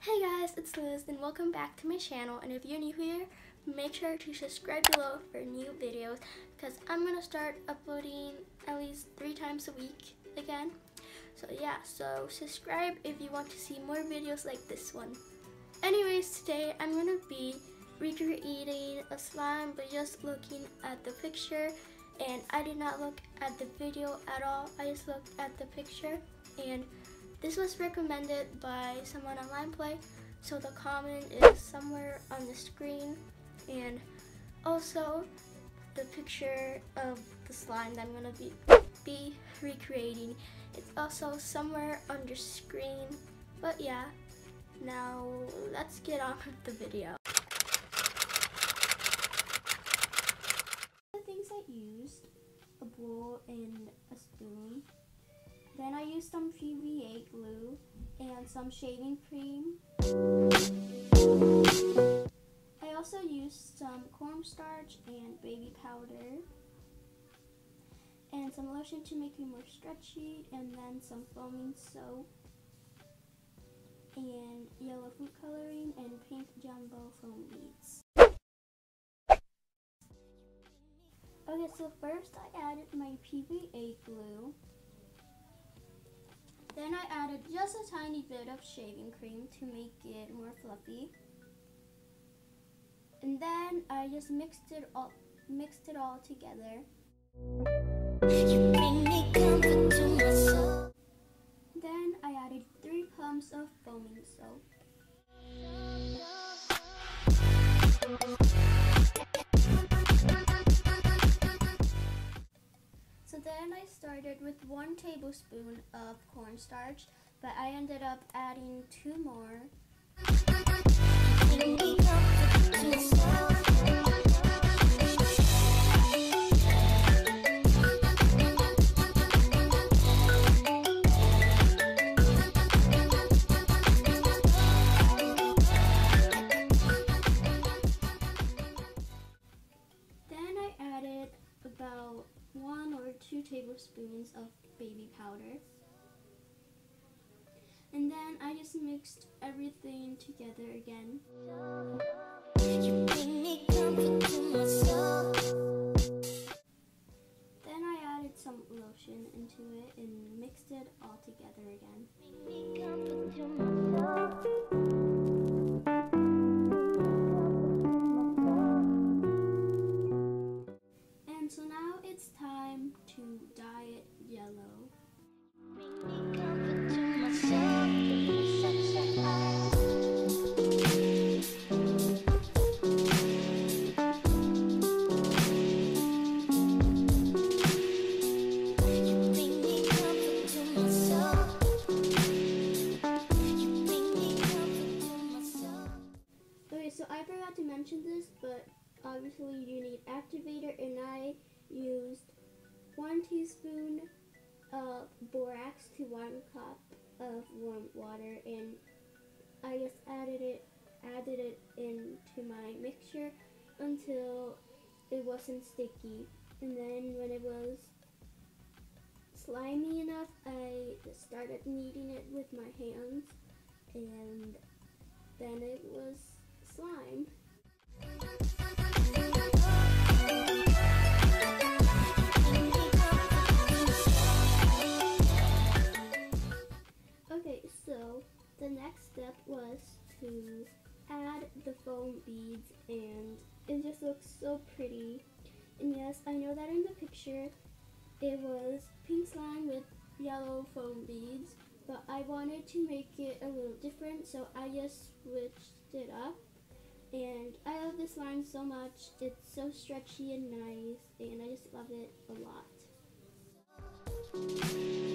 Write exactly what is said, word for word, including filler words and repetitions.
Hey guys, it's Liz and welcome back to my channel, and if you're new here, make sure to subscribe below for new videos because I'm going to start uploading at least three times a week again. So yeah, so subscribe if you want to see more videos like this one. Anyways, today I'm going to be recreating a slime but just looking at the picture, and I did not look at the video at all. I just looked at the picture, and this was recommended by someone on LimePlay, so the comment is somewhere on the screen, and also the picture of the slime that I'm going to be, be recreating is also somewhere on the screen. But yeah, now let's get on with the video. The things I used: a bowl and a spoon. Then I used some P V A glue and some shaving cream. I also used some cornstarch and baby powder and some lotion to make it more stretchy, and then some foaming soap and yellow food coloring and pink jumbo foam beads. Okay, so first I added my P V A glue. Then I added just a tiny bit of shaving cream to make it more fluffy. And then I just mixed it all mixed it all together. You make me comfort to myself. Then I added three pumps of foaming soap. So then I started with one tablespoon of cornstarch, but I ended up adding two more. Then I added about one or two tablespoons of baby powder, and then I just mixed everything together again. You bring me comfort to myself. Then I added some lotion into it and mixed it all together again. Bring me comfort to myself. And so now it's time to dye it yellow. Bring me comfort to myself. You bring me comfort to myself. You bring me comfort to myself. Okay, so I forgot to mention this, but obviously you need activator, and I used one teaspoon of borax to one cup of warm water, and I just added it added it into my mixture until it wasn't sticky. And then when it was slimy enough, I just started kneading it with my hands, and then it was slime. Okay, so the next step was to add the foam beads, and it just looks so pretty. And yes, I know that in the picture it was pink slime with yellow foam beads, but I wanted to make it a little different, so I just switched it up. And I love this slime so much. It's so stretchy and nice, and I just love it a lot.